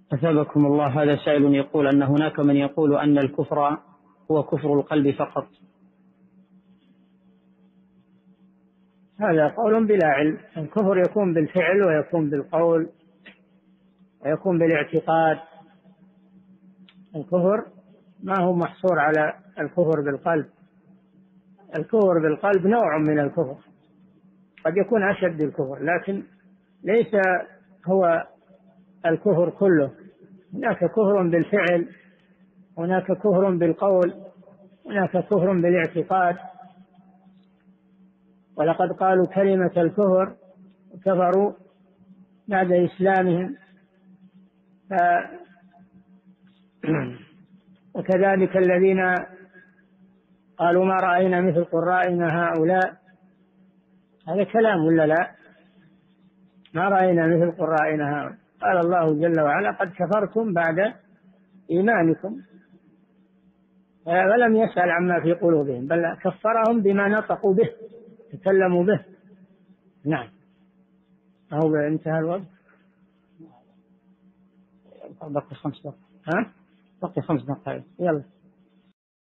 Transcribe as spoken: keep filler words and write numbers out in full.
أثابكم الله. هذا سائل يقول أن هناك من يقول أن الكفر هو كفر القلب فقط. هذا قول بلا علم. الكفر يكون بالفعل ويكون بالقول ويكون بالاعتقاد. الكفر ما هو محصور على الكفر بالقلب. الكفر بالقلب نوع من الكفر، قد يكون أشد الكفر، لكن ليس هو الكفر كله. هناك كفر بالفعل، هناك كفر بالقول، هناك كفر بالاعتقاد. ولقد قالوا كلمة الكفر وكفروا بعد إسلامهم. ف... وكذلك الذين قالوا ما رأينا مثل قرائنا هؤلاء، هذا كلام ولا لا؟ ما رأينا مثل قرائنا هؤلاء. قال الله جل وعلا قد كفرتم بعد إيمانكم، ولم يسأل عما في قلوبهم، بل كفرهم بما نطقوا به تكلموا به. نعم. أهو انتهى الوقت. بقي خمس دقائق. ها؟ بقي خمس دقائق. يلا.